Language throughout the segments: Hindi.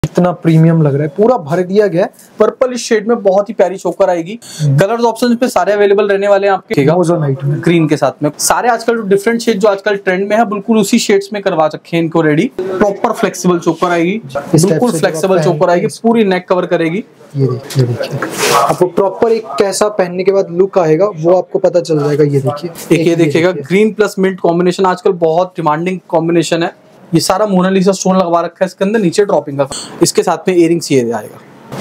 कितना प्रीमियम लग रहा है, पूरा भर दिया गया है। पर्पल इस शेड में बहुत ही प्यारी चोकर आएगी। कलर्स ऑप्शन पे सारे अवेलेबल रहने वाले हैं आपके मोज़ोनाइट में ग्रीन के साथ में। सारे आजकल जो डिफरेंट शेड जो आजकल ट्रेंड में है बिल्कुल उसी शेड्स में करवा रखे हैं इनको रेडी। प्रॉपर फ्लेक्सिबल चोकर आएगी, बिल्कुल फ्लेक्सिबल चोकर आएगी, पूरी नेक कवर करेगी। ये देखिए आपको प्रॉपर एक कैसा पहनने के बाद लुक आएगा वो आपको पता चल जाएगा। ये देखिए एक ये देखिएगा ग्रीन प्लस मिंट कॉम्बिनेशन आजकल बहुत डिमांडिंग कॉम्बिनेशन है। ये सारा मोनालिसा स्टोन लगवा रखा है इसके अंदर, नीचे ड्रॉपिंग का। इसके साथ में इयरिंग्स ये आएगा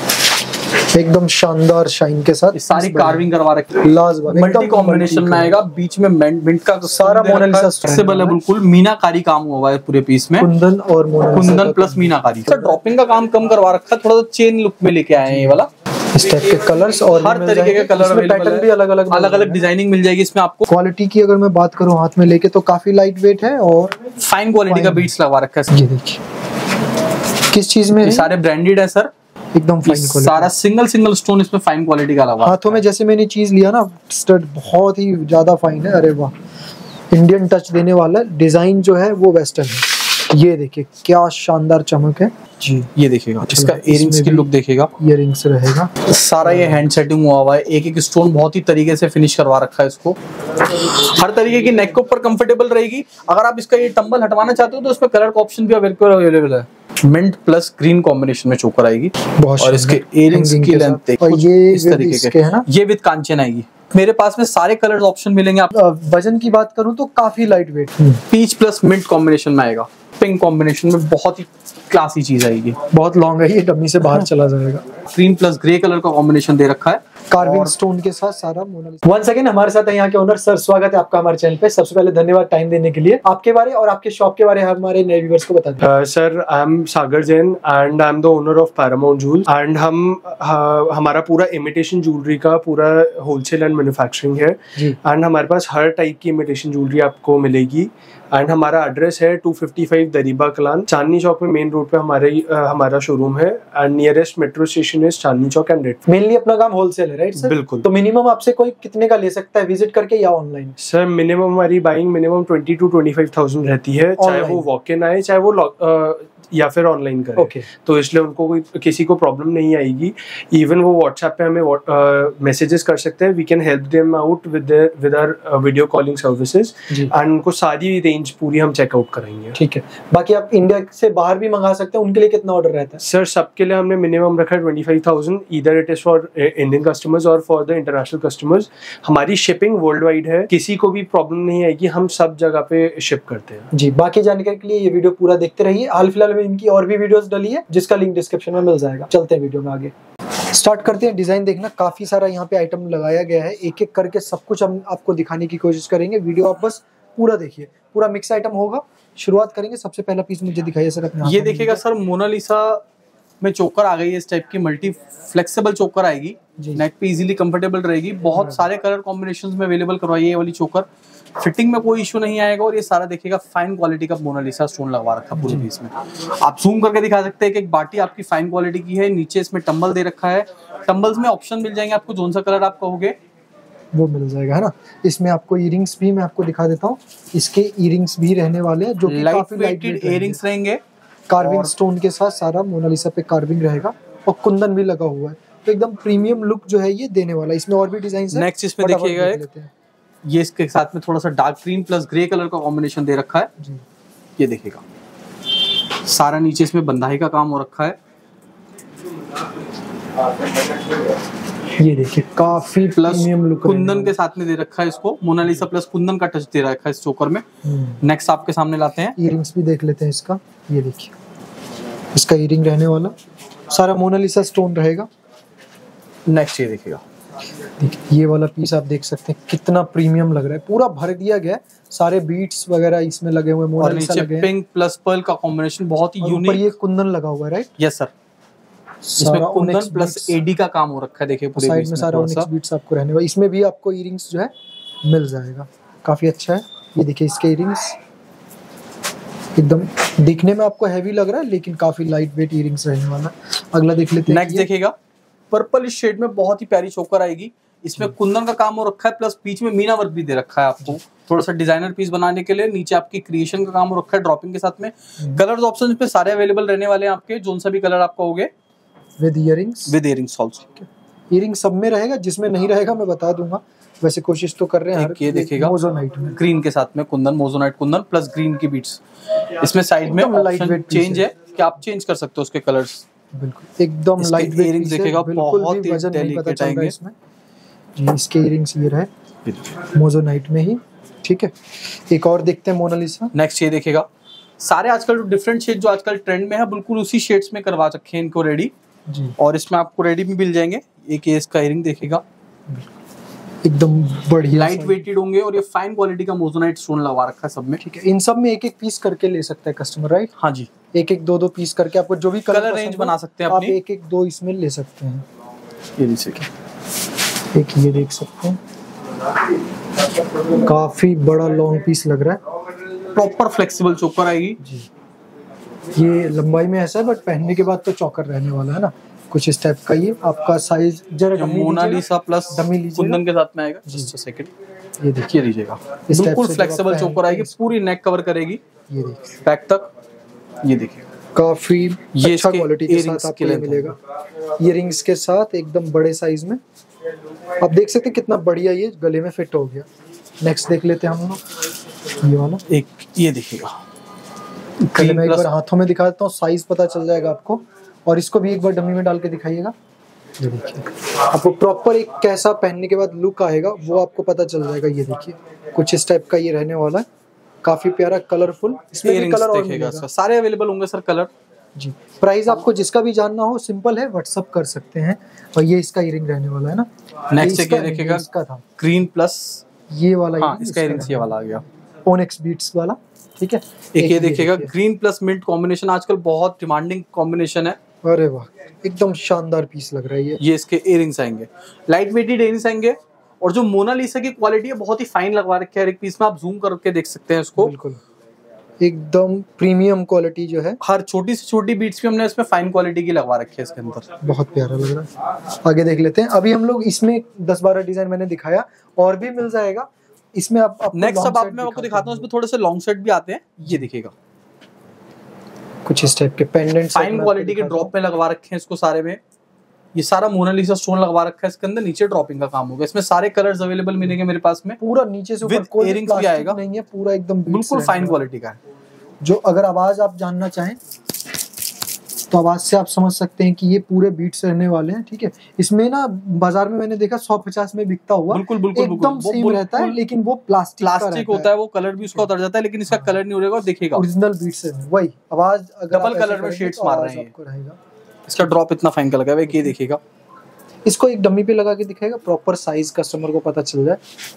एकदम शानदार शाइन के साथ। सारी कार्विंग करवा रखी है, लाजवाब मल्टी कॉम्बिनेशन में आएगा। बीच में मिंट का सारा मोनालिसा फ्लेक्सिबल है, बिल्कुल मीनाकारी काम हुआ है पूरे पीस में। कुंदन और kundan plus meenakari. Sir dropping का काम कम करवा रखा है, थोड़ा सा चेन लुक में लेके आए हैं ये वाला। इस टाइप के कलर्स और हर तरीके के कलर पैटर्न भी अलग अलग डिजाइनिंग मिल जाएगी इसमें आपको। क्वालिटी की अगर मैं बात करूं हाथ में लेके तो काफी लाइट वेट है और फाइन क्वालिटी का बीट्स लगवा रखा है। ये देखिए किस चीज में सारे ब्रांडेड है सर, एकदम फाइन क्वालिटी। सारा सिंगल स्टोन इसमें फाइन क्वालिटी का लगा। हाथों में जैसे मैंने चीज लिया ना स्टड बहुत ही ज्यादा फाइन है। अरे वाह, इंडियन टच देने वाला डिजाइन जो है वो वेस्टर्न है। ये देखिए क्या शानदार चमक है जी। ये देखिएगा इसका इयरिंग्स की लुक देखिएगा, इयरिंग्स रहेगा सारा ये हैंड सेटिंग हुआ है। एक एक स्टोन बहुत ही तरीके से फिनिश करवा रखा है इसको। हर तरीके की नेक के ऊपर कंफर्टेबल रहेगी। अगर आप इसका ये टंबल हटवाना चाहते हो तो इसमें कलर का ऑप्शन भी अवेलेबल है। मिंट प्लस ग्रीन कॉम्बिनेशन में चोकर आएगी और इसके इयरिंग्स की लेंथ और ये इस तरीके के है ना, ये विद कांचन आएगी। मेरे पास में सारे कलर ऑप्शन मिलेंगे। आप वजन की बात करूं तो काफी light weight. Peach plus mint combination में आएगा, पिंक कॉम्बिनेशन में बहुत ही क्लासी चीज आएगी। बहुत लॉन्ग है ये, डमी से बाहर चला जाएगा। क्रीम प्लस ग्रे कलर का कॉम्बिनेशन दे रखा है, कार्विंग स्टोन के साथ सारा मोनालिसा। वंस अगेन हमारे साथ है यहाँ के ओनर सर, स्वागत है आपका हमारे चैनल पे। सबसे पहले धन्यवाद टाइम देने के लिए। आपके बारे और आपके शॉप के बारे में हमारे नए व्यूअर्स को बता दीजिए। Sir I am Sagar Jain and I am the owner of Paramount jewel and हमारा पूरा इमिटेशन ज्वेलरी का पूरा होलसेल एंड मैन्युफैक्चरिंग है एंड हमारे पास हर टाइप की इमिटेशन ज्वेलरी आपको मिलेगी। एंड हमारा एड्रेस है 255 दरीबा कलान, चांदनी चौक में मेन रोड पे हमारा शोरूम है and nearest metro station is Chandni Chowk and red. Mainly अपना काम होलसेल है राइट सर? बिल्कुल। तो मिनिमम आपसे कोई कितने का ले सकता है विजिट करके या ऑनलाइन? सर मिनिमम हमारी बाइंग मिनिमम 20 to 25,000 रहती है, चाहे वो वॉक इन आए चाहे वो या फिर ऑनलाइन करें। Okay. तो इसलिए उनको किसी को प्रॉब्लम नहीं आएगी। इवन वो व्हाट्सएप पे हमें मैसेजेस कर सकते हैं। We can help them out with our video calling services and उनको सारी रेंज पूरी हम चेकआउट कराएंगे। ठीक है। बाकी आप इंडिया से बाहर भी मंगा सकते हैं, उनके लिए कितना ऑर्डर रहता है? सर सबके लिए हमने मिनिमम रखा है 25,000, either it is for Indian customers और फॉर द इंटरनेशनल कस्टमर्स। हमारी शिपिंग वर्ल्ड वाइड है, किसी को भी प्रॉब्लम नहीं आएगी, हम सब जगह पे शिप करते हैं जी। बाकी जानकारी के लिए ये वीडियो पूरा देखते रहिए। हाल फिलहाल में इनकी और भी वीडियोस डली है जिसका लिंक डिस्क्रिप्शन में मिल जाएगा। चलते हैं वीडियो में आगे, स्टार्ट करते हैं। डिजाइन देखना काफी सारा यहाँ पे आइटम लगाया गया है, एक एक करके सब कुछ हम आपको दिखाने की कोशिश करेंगे। वीडियो आप बस पूरा देखिए, पूरा मिक्स आइटम होगा। शुरुआत करेंगे, सबसे पहला पीस मुझे दिखाइए सर अपने। ये देखिएगा सर मोनालिसा में चोकर आ गई है, इस टाइप की मल्टी फ्लेक्सिबल चोकर आएगी, नेक पे इजीली कंफर्टेबल रहेगी। बहुत सारे कलर कॉम्बिनेशंस में अवेलेबल करवाइए ये वाली चोकर, फिटिंग में कोई इशू नहीं आएगा। और ये सारा देखिएगा फाइन क्वालिटी का मोनालिसा स्टोन लगवा रखा है पूरे पीस में। आप जूम करके दिखा सकते हैं कि एक बाटी आपकी फाइन क्वालिटी की है, नीचे इसमें टंबल दे रखा है। टंबल्स में ऑप्शन मिल जाएंगे आपको, जोन सा कलर आप कहोगे वो मिल जाएगा है ना। इसमें आपको इयरिंग्स भी मैं आपको दिखा देता हूँ, इसके इयरिंग्स भी रहने वाले हैं जो कि काफी लाइट वेट इयरिंग्स रहेंगे। कार्विंग स्टोन के साथ सारा मोनालिसा पे कार्विंग रहेगा और कुंदन भी लगा हुआ है, तो एकदम प्रीमियम लुक जो है ये देने वाला है। इसमें और भी डिजाइन है। नेक्स्ट इसमें देखिएगा ये इसके साथ में थोड़ा सा dark green plus grey colour का कॉम्बिनेशन दे रखा है जी। ये देखिएगा सारा नीचे इसमें बंधाई का काम हो रखा है। ये देखिए काफी प्लस कुंदन के साथ में दे रखा है इसको, मोनालिसा प्लस कुंदन का टच दे रखा है इस चोकर में। नेक्स्ट आपके सामने लाते हैं, इयरिंग्स भी देख लेते हैं इसका। ये देखिए इसका इयरिंग रहने वाला सारा मोनालिसा स्टोन रहेगा। नेक्स्ट ये देखिएगा, देखिए ये वाला पीस आप देख सकते हैं कितना प्रीमियम लग रहा है, पूरा भर दिया गया है। सारे बीट्स वगैरह इसमें लगे हुए, मोनालिसा लगे हैं। पिंक प्लस पर्ल का कॉम्बिनेशन बहुत ही यूनिक। ये कुंदन लगा हुआ है राइट? यस सर, इसमें कुंदन प्लस एडी का काम हो रखा है। देखिए पूरे साइड में सारा ओनिक्स बीट्स आपको रहने वाला। इसमें भी आपको इयरिंग्स जो है मिल जाएगा, काफी अच्छा है। ये देखिए इसके इयरिंग्स एकदम दिखने में आपको हैवी लग रहा है लेकिन काफी लाइट वेट इयरिंग्स रहने वाला। अगला देख लेते हैं। नेक्स्ट देखिएगा पर्पल इस शेड में बहुत ही प्यारी चोकर आएगी। इसमें कुंदन का काम हो रखा है, प्लस बीच में मीना वर्क भी दे रखा है आपको, थोड़ा सा डिजाइनर पीस बनाने के लिए। नीचे आपकी क्रिएशन का काम हो रखा है ड्रॉपिंग के साथ में। कलर्स ऑप्शन पे सारे अवेलेबल रहने वाले हैं आपके, जोन सा भी कलर आपका होगे विद इयरिंग्स ऑल्सो। इयरिंग सब में रहेगा, जिसमें नहीं रहेगा मैं बता दूंगा, वैसे कोशिश तो कर रहे हैं। ये देखिएगा मोजोनाइट में ग्रीन के साथ में kundan, moissanite kundan plus green की बीट्स। इसमें साइड में ऑप्शन चेंज है कि आप चेंज कर सकते हो उसके कलर्स। बिल्कुल एकदम लाइट वेट इयरिंग्स देखेगा, बहुत ही डेलिकेट आएंगे इसमें जी। इसके इयरिंग्स ये रहे मोजोनाइट में ही, ठीक है। एक और देखते हैं मोनालिसा। नेक्स्ट ये देखेगा, सारे आजकल डिफरेंट शेड जो आजकल ट्रेंड में है बिल्कुल उसी शेड्स में करवा रखे हैं इनको रेडी जी। और इसमें आपको रेडी भी मिल जाएंगे। एक ये इसका इयरिंग देखेगा, एकदम बढ़िया लाइट वेटेड होंगे और ये फाइन क्वालिटी का मोजोनाइट स्टोन लगा रखा है सब में, ठीक है। इन सब में एक एक पीस करके ले सकता है कस्टमर, राइट? हाँ जी, एक एक दो पीस करके आपको जो भी कलर रेंज बना सकते हैं आप एक एक दो इसमें ले सकते हैं। ये देखिए, एक ये देख सकते हैं, काफी बड़ा लॉन्ग पीस लग रहा है, प्रॉपर फ्लेक्सिबल चोकर आएगी जी। ये लंबाई में ऐसा है बट पहनने के बाद तो चौकर रहने वाला है ना, कुछ इस टाइप का। ये आपका साइज जरा मोनालिसा प्लस कुंदन के साथ में आएगा। जस्ट अ सेकंड, ये देखिए लीजिएगा, बिल्कुल फ्लेक्सिबल चोकर आएगी, पूरी नेक कवर करेगी ये देखिए बैक तक। ये देखिए काफी ये अच्छा क्वालिटी के साथ आपको ये मिलेगा, इयरिंग्स के साथ एकदम बड़े साइज में। आप देख सकते हैं कितना बढ़िया ये गले में फिट हो गया। नेक्स्ट देख लेते हैं हम लोग, ये वाला एक ये देखिएगा, पहले मैं एक बार हाथों में दिखा देता हूँ, साइज पता चल जाएगा आपको। और इसको भी एक बार डमी में डाल के दिखाइएगा, ये देखिए आपको प्रॉपर एक कैसा पहनने के बाद लुक आएगा वो आपको पता चल जाएगा। ये देखिए कुछ इस टाइप का ये रहने वाला है, काफी प्यारा कलरफुल। इसमें भी कलर और मिलेगा, सारे अवेलेबल होंगे सर कलर जी। प्राइस आपको जिसका भी जानना हो सिंपल है, व्हाट्सअप कर सकते हैं। और ये इसका इयरिंग रहने वाला है ना। नेक्स्ट ये देखिएगा, इसका था ग्रीन प्लस ये वाला, हाँ, इसका इयरिंग ये वाला आ गया, ओनेक्स बीट्स वाला, ठीक है। एक ये देखिएगा ग्रीन प्लस मिंट कॉम्बिनेशन, आजकल बहुत डिमांडिंग कॉम्बिनेशन है। अरे वाह, एकदम शानदार पीस लग रहा है ये इसके इयरिंग्स आएंगे, लाइट वेटेड इयरिंग्स आएंगे। और जो मोनालिसा की क्वालिटी है बहुत ही फाइन लगवा रखी है एक पीस में, आप जूम करके देख सकते हैं इसको, बिल्कुल एकदम प्रीमियम क्वालिटी जो है। हर छोटी से छोटी बीट्स भी हमने इसमें फाइन क्वालिटी की लगवा रखी है इसके अंदर, बहुत प्यारा लग रहा है। आगे देख लेते हैं। अभी हम लोग इसमें 10-12 डिजाइन मैंने दिखाया, और भी मिल जाएगा इसमें। आप नेक्स्ट अब मैं आपको दिखाता हूँ, इसमें थोड़े से लॉन्ग सेट भी आते हैं। ये देखिएगा कुछ इस टाइप के पेंडेंट फाइन क्वालिटी के ड्रॉप में लगवा रखे हैं इसको सारे में। ये सारा मोनालिसा स्टोन लगवा रखा है इसके अंदर, नीचे ड्रॉपिंग का काम होगा। इसमें सारे कलर्स अवेलेबल मिलेंगे मेरे पास में, पूरा नीचे से ऊपर कोई इयरिंग्स भी आएगा नहीं है, पूरा एकदम बिल्कुल फाइन क्वालिटी का है। जो अगर आवाज आप जानना चाहें तो आवाज से आप समझ सकते हैं कि ये पूरे बीट्स रहने वाले हैं, ठीक है। इसमें ना बाजार में मैंने देखा 150 में बिकता हुआ, बिल्कुल एकदम सेम रहता है, लेकिन वो प्लास्टिक होता है, वो कलर भी उसका उतर जाता है, लेकिन इसका कलर नहीं उड़ेगा। देखिएगा ओरिजिनल बीट्स है, वही आवाज डबल कलर में शेड्स मार रहे हैं। इसका ड्रॉप इतना फाइन कलर है, ये देखिएगा। इसको एक डमी पे लगा के दिखाएगा, प्रॉपर साइज कस्टमर को पता चल जाए।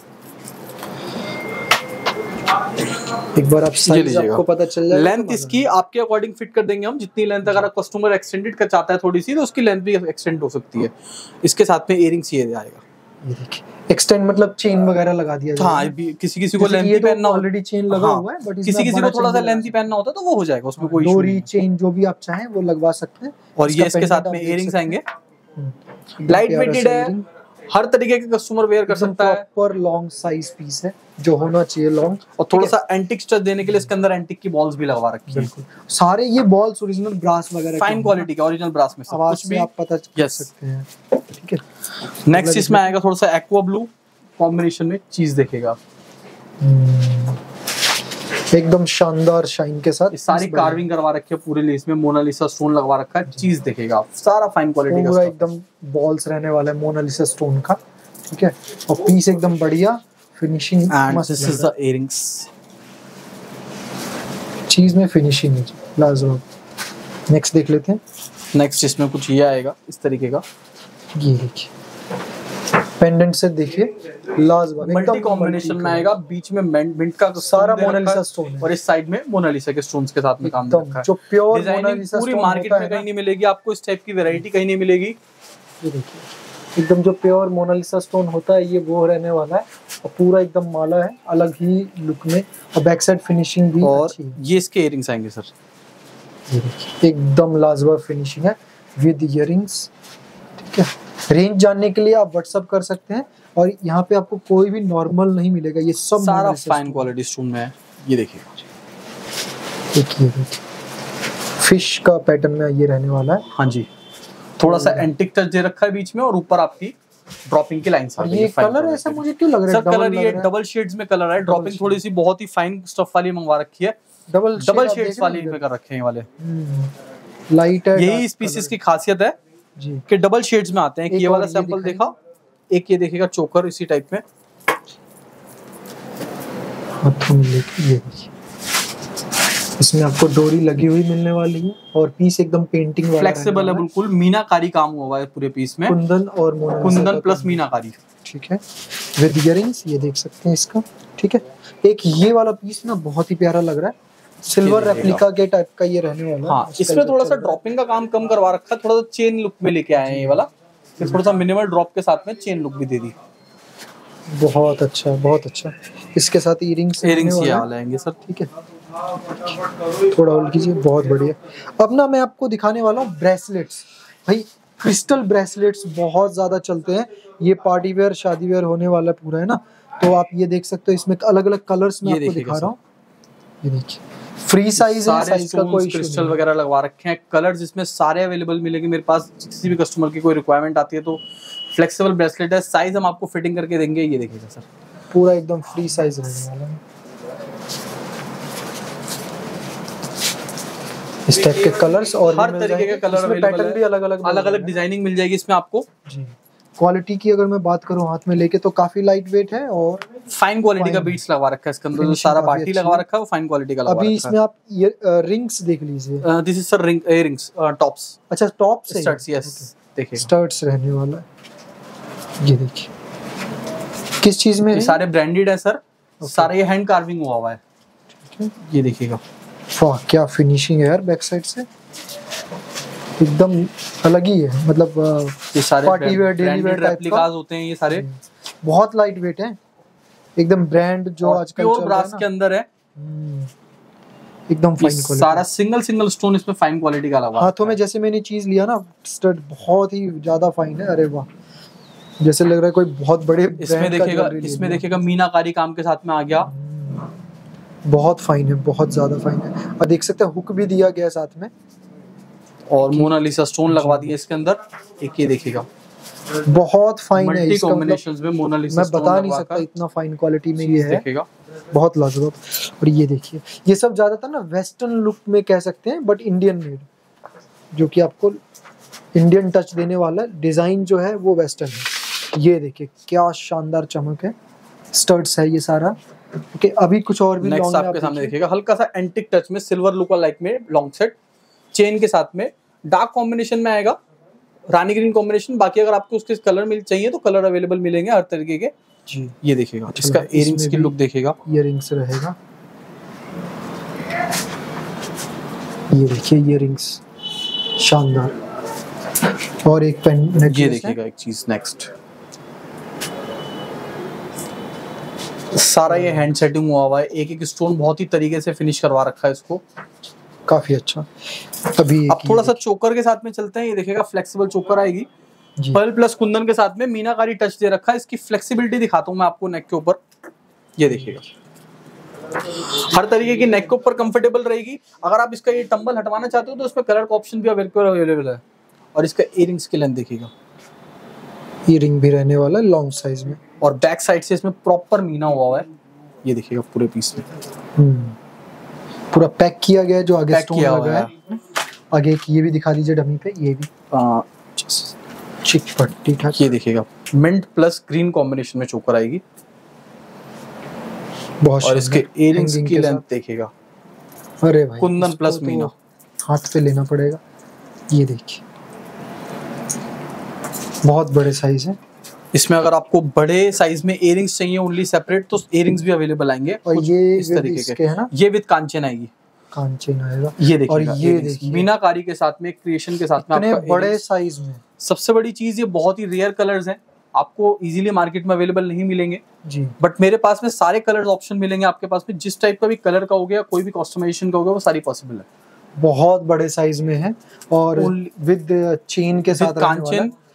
एक बार आप साइज आपको पता चल जाए। लेंथ इसकी आपके अकॉर्डिंग फिट कर देंगे हम, जितनी लेंथ अगर कस्टमर एक्सटेंडेड कर चाहता है थोड़ी सी, तो उसकी लेंथ भी एक्सटेंड हो सकती है। इसके साथ में इयरिंग्स ये आएगा, ये देखिए एक्सटेंड मतलब चेन वगैरह लगा दिया जाएगा। हाँ, किसी को लेंथी पहनना ऑलरेडी चेन लगा हुआ है, बट किसी को थोड़ा सा लेंथी पहनना होता है तो वो हो जाएगा, उसमें कोई डोरी चेन जो भी आप चाहें वो लगवा सकते हैं। और ये इसके साथ में इयरिंग्स आएंगे, लाइट वेटेड है, हर तरीके के कस्टमर वेयर कर सकता है। प्रॉपर लॉन्ग साइज पीस है जो होना चाहिए लॉन्ग, और थोड़ा सा एंटिक टच देने के लिए इसके अंदर एंटिक की बॉल्स भी लगवा रखी है। बिल्कुल सारे ये बॉल्स ओरिजिनल ब्रास वगैरह फाइन क्वालिटी का, ओरिजिनल ब्रास में सब कुछ भी आप पता कर सकते हैं, ठीक है। नेक्स्ट इसमें आएगा थोड़ा सा एक्वा ब्लू कॉम्बिनेशन में, चीज देखेगा एकदम शानदार शाइन के साथ। सारी कार्विंग करवा रखी है पूरे लेस में, मोनालिसा स्टोन लगवा रखा है। चीज देखेगा आप, सारा फाइन क्वालिटी का, पूरा एकदम बॉल्स रहने वाला है मोनालिसा स्टोन का, ठीक है। और पीस एकदम बढ़िया finishing, and this is the earrings. चीज में फिनिशिंग है लाजवाब। नेक्स्ट देख लेते हैं। नेक्स्ट इसमें कुछ ये आएगा इस तरीके का, ये देखिए पेंडेंट से देखिए लाजवाब, मल्टी कॉम्बिनेशन में आएगा। बीच में मिंट का सारा मोनालिसा स्टोन है, और इस साइड में मोनालिसा के स्टोन्स के साथ में काम रखा है। जो प्योर मोनालिसा पूरी मार्केट में कहीं नहीं मिलेगी आपको, इस टाइप की वैरायटी कहीं नहीं मिलेगी। ये देखिए एकदम जो प्योर मोनालिसा स्टोन होता है ये वो रहने वाला है, और पूरा एकदम माला है अलग ही लुक में, और बैक साइड फिनिशिंग भी अच्छी है। ये इसके इयरिंग्स आएंगे सर, ये देखिए एकदम लाजवाब फिनिशिंग है विद इयरिंग्स, ठीक है। रेंज जानने के लिए आप व्हाट्सअप कर सकते हैं, और यहाँ पे आपको कोई भी नॉर्मल नहीं मिलेगा, ये सब सारा फाइन क्वालिटी स्टोन में है। ये देखिए, देखिए फिश का पैटर्न में ये रहने वाला है। हाँ जी, थोड़ा सा एंटिक टच दे रखा है बीच में, और ऊपर आपकी ड्रॉपिंग की लाइंस आ गई है। ये कलर ऐसा मुझे क्यों लग रहा है? सर कलर ये डबल शेड्स में कलर है, ड्रॉपिंग थोड़ी सी बहुत ही फाइन स्टफ वाली मंगवा रखी है, डबल शेड्स वाली में कर रखे हैं वाले। लाइट है, यही इस पीसेस की खासियत है जी कि डबल शेड्स में आते हैं। ये वाला सैंपल देखा, एक ये देखेगा चोकर इसी टाइप में, हाथों में लेके ये देखिए, इसमें आपको डोरी लगी हुई मिलने वाली है, और पीस एकदम पेंटिंग वाला फ्लेक्सिबल है बिल्कुल, मीनाकारी काम हुआ है पूरे पीस में, कुंदन और कुंदन प्लस मीनाकारी। ठीक है, विद इयरिंग्स, ये देख सकते हैं इसका। ठीक है, एक ये वाला पीस ना बहुत ही प्यारा लग रहा है, सिल्वर रेप्लिका के टाइप का ये रहने वाला है। हाँ, इसमें थोड़ा सा ड्रॉपिंग का काम कम करवा रखा है, थोड़ा सा चेन लुक में लेके आए हैं ये वाला, थोड़ा सा मिनिमल ड्रॉप के साथ में चेन लुक भी दे दी। बहुत अच्छा, बहुत अच्छा। इसके साथ इयरिंग्स ये वाले आएंगे सर। ठीक है, थोड़ा होल्ड कीजिए, बहुत बढ़िया। अब ना मैं आपको दिखाने वाला हूँ ब्रेसलेट्स। भाई क्रिस्टल ब्रेसलेट्स बहुत ज्यादा चलते हैं, ये पार्टी वेयर शादी वेयर होने वाला पूरा है ना, तो आप ये देख सकते हो, इसमें अलग अलग कलर्स में आपको दिखा रहा हूँ। ये देखिए, फ्री साइज है, साइज का कोई क्रिस्टल वगैरह लगवा रखे हैं, कलर्स इसमें सारे अवेलेबल मिलेंगे मेरे पास। किसी भी कस्टमर की कोई रिक्वायरमेंट आती है तो फ्लेक्सिबल ब्रेसलेट है, साइज हम आपको फिटिंग करके देंगे। ये देखिएगा सर, पूरा एकदम फ्री साइज रहने वाला है। इस टाइप के कलर्स और हर तरीके के कलर अवेलेबल है, पैटर्न भी अलग अलग डिजाइनिंग मिल जाएगी इसमें आपको जी। क्वालिटी की अगर मैं बात करूं हाथ में लेके, तो काफी लाइट वेट है, और फाइन क्वालिटी का बीट्स लगवा रखा है इसके अंदर, जो सारा पार्टी लगवा रखा है वो फाइन क्वालिटी का लगवा रखा है। अभी इसमें आप ये रिंग्स देख लीजिए, this is sir earrings tops. अच्छा, टॉप्स स्टड्स, यस देखिए, स्टड्स रहने वाला है। ये देखिए किस चीज में है? सारे ब्रांडेड है सर, सारे ये हैंड कार्विंग हुआ है। ये देखिएगा, वाह क्या फिनिशिंग है यार, बैक साइड से एकदम अलग ही है। मतलब ये सारे party wear, daily wear replicas होते हैं ये सारे, बहुत लाइट वेट है, एकदम ब्रांड जो आजकल प्योर ब्रास के अंदर है, एकदम फाइन क्वालिटी। सारा सिंगल स्टोन इसमें फाइन क्वालिटी का लगा। हाथों में जैसे मैंने चीज लिया ना, स्टड बहुत ही ज्यादा फाइन है। अरे वाह, जैसे लग रहा है कोई बहुत बड़े इसमें देखिएगा मीनाकारी काम के साथ में आ गया, बहुत फाइन है, बहुत ज्यादा फाइन है। और देख सकते हैं हुक भी दिया गया साथ में, और मोनालिसा स्टोन लगवा दिए इसके अंदर। एक ये देखिएगा, बहुत फाइन है, मल्टी कॉम्बिनेशंस में मोनालिसा मैं बता नहीं सकता इतना फाइन क्वालिटी में ये है, देखिएगा बहुत लाजवाब। और ये देखिए, ये सब ज्यादातर ना वेस्टर्न लुक में कह सकते हैं, बट इंडियन मेड, जो कि आपको इंडियन टच देने वाला डिजाइन जो है वो वेस्टर्न है। ये देखिए क्या शानदार चमक है, स्टड्स है ये सारा। ओके, अभी कुछ और भी नेक्स्ट आपके सामने देखिएगा, हल्का सा एंटिक टच में सिल्वर लुक लाइक में लॉन्ग सेट चेन के साथ में, डार्क कॉम्बिनेशन में आएगा, रानी ग्रीन कॉम्बिनेशन। बाकी अगर आपको उसके कलर मिल चाहिए तो कलर अवेलेबल मिलेंगे हर तरीके के जी। ये देखिएगा, इसका इयरिंग्स की लुक देखिएगा, इयरिंग्स रहेगा, ये देखिए इयरिंग्स शानदार। और एक पेन, ये देखिएगा एक चीज नेक्स्ट, सारा ये हैंड सेटिंग हुआ है, एक एक स्टोन बहुत ही तरीके से फिनिश करवा रखा है इसको, काफी अच्छा। अभी अब थोड़ा सा चोकर के साथ में चलते हैं। ये देखिएगा फ्लेक्सिबल चोकर आएगी, पर्ल प्लस कुंदन के साथ में मीनाकारी टच दे रखा है। इसकी फ्लेक्सिबिलिटी दिखाता हूँ मैं आपको नेक के ऊपर, ये देखिएगा हर तरीके की नेक के ऊपर कंफर्टेबल रहेगी। अगर आप इसका ये टंबल हटवाना चाहते हो तो इसमें कलर का ऑप्शन भी अवेलेबल है। और इसका इयरिंग्स की लेंथ देखिएगा, इयरिंग भी रहने वाला है लॉन्ग साइज में, और बैक साइड से इसमें प्रॉपर मीना हुआ है। ये देखिएगा पूरे पीस में पूरा पैक किया गया है, जो आगे पैक स्टोन किया लगा है। आगे ये भी दिखा दीजिए डमी पे, ये भी चिक पट्टी था। ये देखिएगा मिंट प्लस ग्रीन कॉम्बिनेशन में चोकर आएगी, बहुत। और इसके इयरिंग्स की लेंथ देखिएगा, अरे भाई कुंदन प्लस मीना, हाथ पे लेना पड़ेगा। ये देखिए बहुत बड़े साइज है। इसमें अगर आपको बड़े साइज में इयरिंग्स चाहिए ओनली सेपरेट, तो इयरिंग्स भी अवेलेबल आएंगे। और ये इस तरीके के है ना, ये विद कांचन आएगी, कांचन आएगा। ये देखिए, और ये देखिए मीनाकारी के साथ में, क्रिएशन के साथ में, इतने बड़े साइज में। सबसे बड़ी चीज ये बहुत ही रेयर कलर्स हैं, आपको इजीली मार्केट में अवेलेबल नहीं मिलेंगे जी, बट मेरे पास में सारे कलर्स ऑप्शन मिलेंगे आपके पास में। जिस टाइप का भी कलर का हो गया, कोई भी कस्टमाइजेशन का हो गया, वो सारी पॉसिबल है। बहुत बड़े साइज में है, और विद चेन के साथ कांचन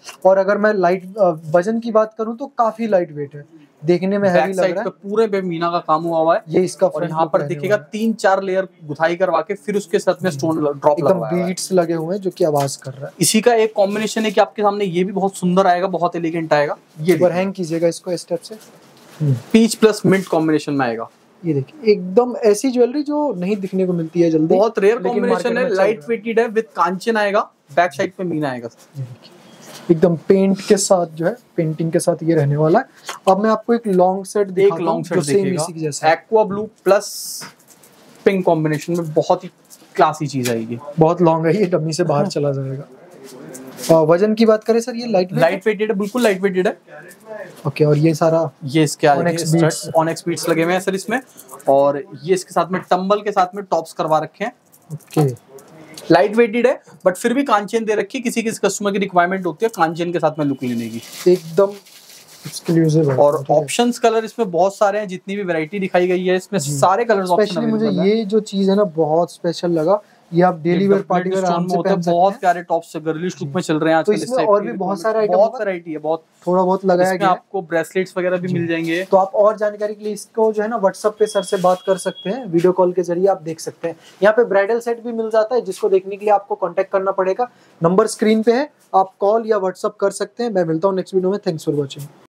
और अगर मैं लाइट वजन की बात करूं तो काफी लाइट वेट है, देखने में हैवी बैक लग साइड रहा पे है। पूरे पे मीना का काम हुआ है। ये इसका और front यहाँ look पर रहने दिखेगा वाला है। 3-4 लेयर गुथाई करवा के फिर उसके साथ में स्टोन ड्रॉप एकदम लगवाया हुआ है। बीट्स लगे हुए हैं जो कि आवाज कर रहा है। इसी का एक कॉम्बिनेशन है कि आपके सामने ये भी बहुत सुंदर आएगा, बहुत एलिगेंट आएगा। ये एक बार हैंग कीजिएगा इसको इस स्टेप से। पीच प्लस मिंट कॉम्बिनेशन में आएगा। ये देखिए एकदम ऐसी ज्वेलरी जो नहीं दिखने को मिलती है जल्दी, बहुत रेयर लेकिन कॉम्बिनेशन market है, में चल लाइट रहा है। वेटेड है, विद कांचन आएगा, बैक साइड पे मीना आएगा। एकदम पेंट के साथ जो है, पेंटिंग के साथ ये रहने वाला है। अब मैं आपको एक लॉन्ग सेट एक दिखाता हूं लॉन्ग जो सेट सेम दिखेगा, इसी की जैसा है। Aqua blue plus pink combination में, बहुत ही क्लासी चीज आएगी। बहुत लॉन्ग है, ये डमी से बाहर चला जाएगा। वजन की बात करें सर, ये लाइट वेटेड है, बिल्कुल लाइट वेटेड है। ओके, और ये सारा ये इसके आगे Onyx beads। ऑनेक्स बीट्स लगे हुए हैं सर इसमें, और ये इसके साथ में टंबल के साथ में टॉप्स करवा रखे हैं। ओके, लाइट वेटेड है बट फिर भी कांचन दे रखी है, किसी किसी कस्टमर की रिक्वायरमेंट होती है कांचन के साथ में लुक लेने की। एकदम एक्सक्लूसिव है। और ऑप्शंस कलर इसमें बहुत सारे हैं, जितनी भी वैरायटी दिखाई गई है इसमें सारे कलर्स ऑप्शन स्पेशली मुझे अवेलेबल है। ये जो चीज है ना बहुत स्पेशल लगा, ये आप डेली वेयर पार्टी वेयर आराम से पहन सकते बहुत हैं। प्यारे टॉप्स गर्लिश लुक में चल रहे हैं तो आजकल। इसमें और भी बहुत सारे आइटम बहुत होगा, वैरायटी है, बहुत थोड़ा बहुत लगाया इसमें गया है। आपको ब्रेसलेट्स वगैरह भी मिल जाएंगे। तो आप और जानकारी के लिए इसको जो है ना व्हाट्सएप पे सर से बात कर सकते हैं, वीडियो कॉल के जरिए आप देख सकते हैं। यहाँ पे ब्राइडल सेट भी मिल जाता है, जिसको देखने के लिए आपको कांटेक्ट करना पड़ेगा। नंबर स्क्रीन पे है, आप कॉल या व्हाट्सएप कर सकते हैं। मैं मिलता हूँ नेक्स्ट वीडियो में। Thanks for watching.